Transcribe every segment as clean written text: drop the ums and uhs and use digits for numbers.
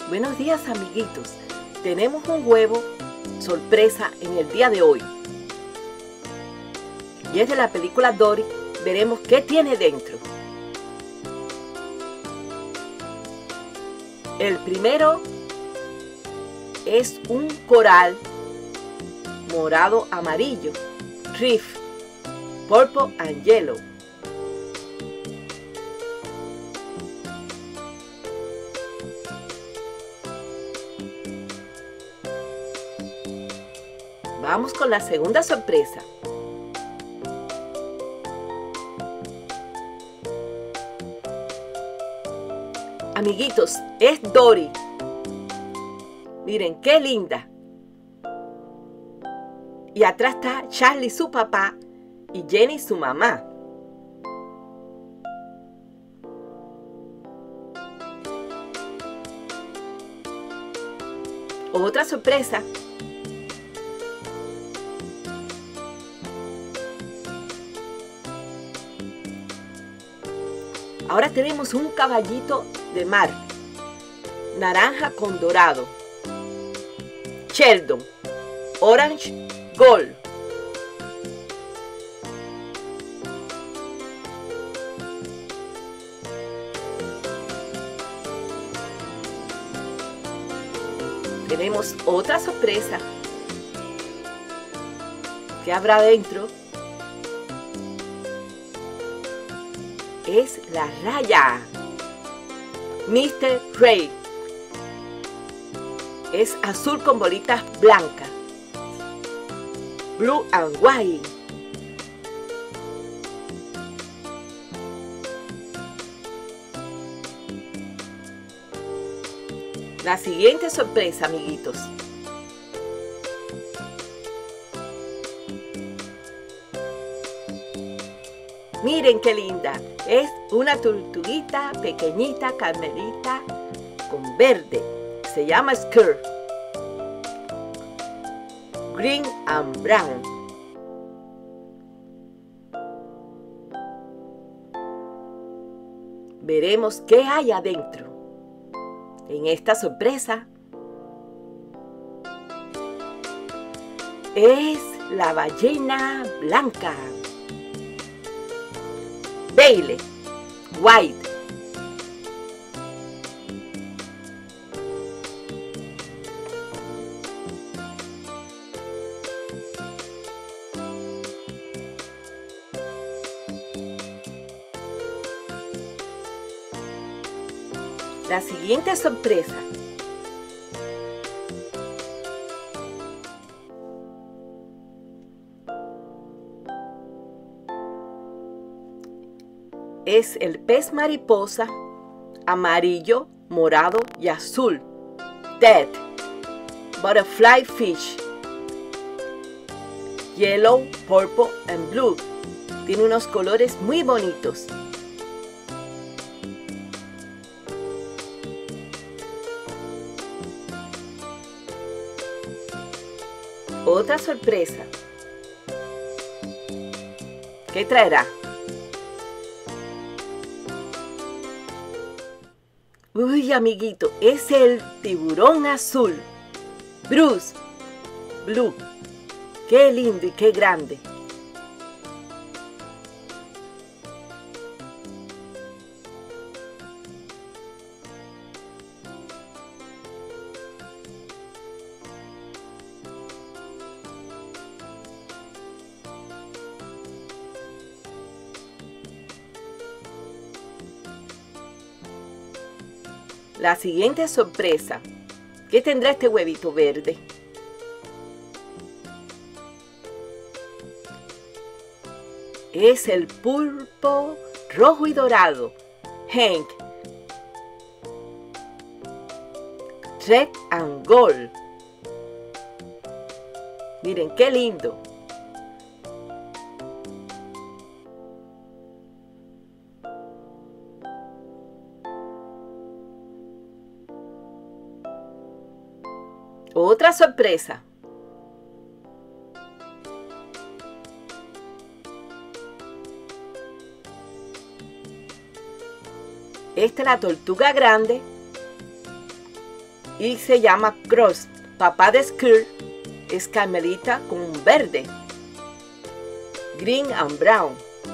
Buenos días, amiguitos. Tenemos un huevo sorpresa en el día de hoy. Y es de la película Dory. Veremos qué tiene dentro. El primero es un coral morado amarillo, Reef, Purple and Yellow. Vamos con la segunda sorpresa. Amiguitos, es Dory. Miren, qué linda. Y atrás está Charlie, su papá, y Jenny, su mamá. Otra sorpresa. Ahora tenemos un caballito de mar, naranja con dorado, Sheldon, Orange Gold. Tenemos otra sorpresa. ¿Qué habrá dentro? Es la raya. Mr. Ray. Es azul con bolitas blancas. Blue and white. La siguiente sorpresa, amiguitos. Miren qué linda. Es una tortuguita pequeñita, carmelita, con verde. Se llama Skirt. Green and brown. Veremos qué hay adentro. En esta sorpresa es la ballena blanca. Bailey, white. La siguiente sorpresa. Es el pez mariposa amarillo, morado y azul. Dead. Butterfly fish. Yellow, purple and blue. Tiene unos colores muy bonitos. Otra sorpresa. ¿Qué traerá? Uy, amiguito, es el tiburón azul. Bruce Blue. Qué lindo y qué grande. La siguiente sorpresa. ¿Qué tendrá este huevito verde? Es el pulpo rojo y dorado. Hank. Red and gold. Miren qué lindo. Otra sorpresa. Esta es la tortuga grande y se llama Cross. Papá de Skirt es Carmelita con un verde. Green and brown.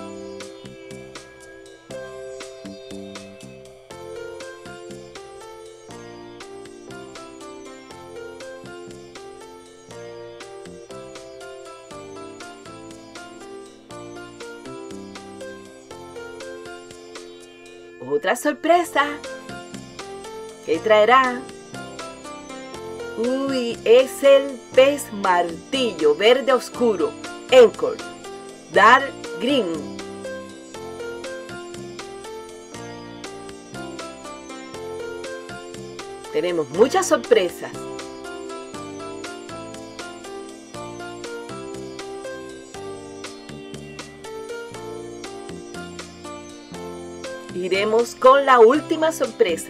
Otra sorpresa. ¿Qué traerá? Uy, es el pez martillo verde oscuro. Anchor. Dark green. Tenemos muchas sorpresas. Iremos con la última sorpresa.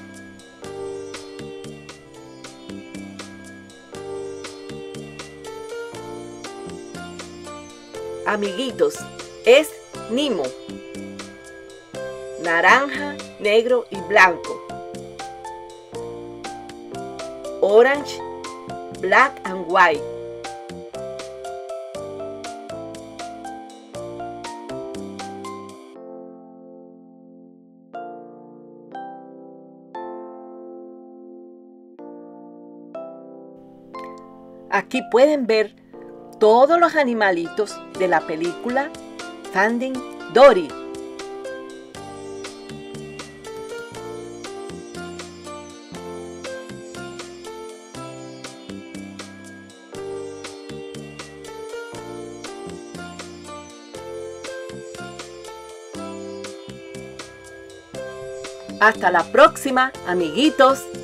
Amiguitos, es Nemo. Naranja, negro y blanco. Orange, black and white. Aquí pueden ver todos los animalitos de la película Finding Dory. Hasta la próxima, amiguitos.